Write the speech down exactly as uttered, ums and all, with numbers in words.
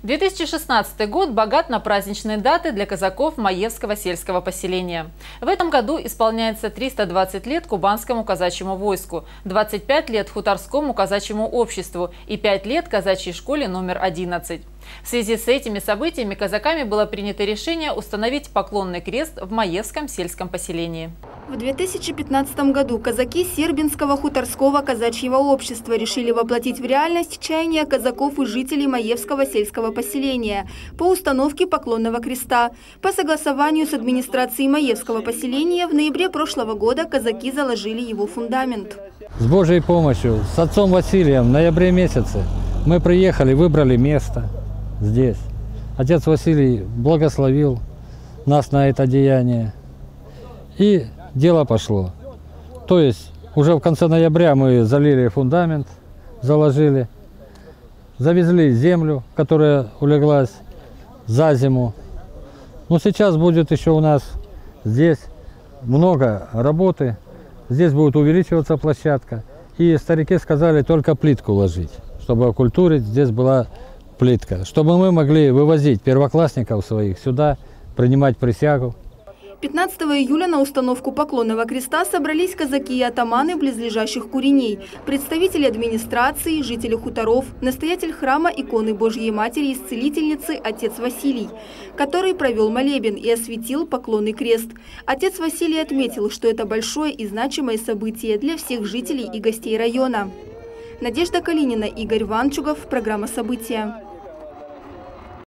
две тысячи шестнадцатый год богат на праздничные даты для казаков Маевского сельского поселения. В этом году исполняется триста двадцать лет Кубанскому казачьему войску, двадцать пять лет Хуторскому казачьему обществу и пять лет казачьей школе номер одиннадцать. В связи с этими событиями казаками было принято решение установить поклонный крест в Маевском сельском поселении. В две тысячи пятнадцатом году казаки Сербинского хуторского казачьего общества решили воплотить в реальность чаяния казаков и жителей Маевского сельского поселения по установке поклонного креста. По согласованию с администрацией Маевского поселения в ноябре прошлого года казаки заложили его фундамент. С Божьей помощью, с отцом Василием в ноябре месяце мы приехали, выбрали место здесь. Отец Василий благословил нас на это деяние. И дело пошло. То есть уже в конце ноября мы залили фундамент, заложили, завезли землю, которая улеглась за зиму. Но сейчас будет еще у нас здесь много работы. Здесь будет увеличиваться площадка. И старики сказали только плитку ложить, чтобы окультурить. Здесь была плитка, чтобы мы могли вывозить первоклассников своих сюда, принимать присягу. пятнадцатого июля на установку поклонного креста собрались казаки и атаманы близлежащих куреней, представители администрации, жители хуторов, настоятель храма иконы Божьей Матери Исцелительницы отец Василий, который провел молебен и осветил поклонный крест. Отец Василий отметил, что это большое и значимое событие для всех жителей и гостей района. Надежда Калинина, Игорь Ванчугов, программа «События».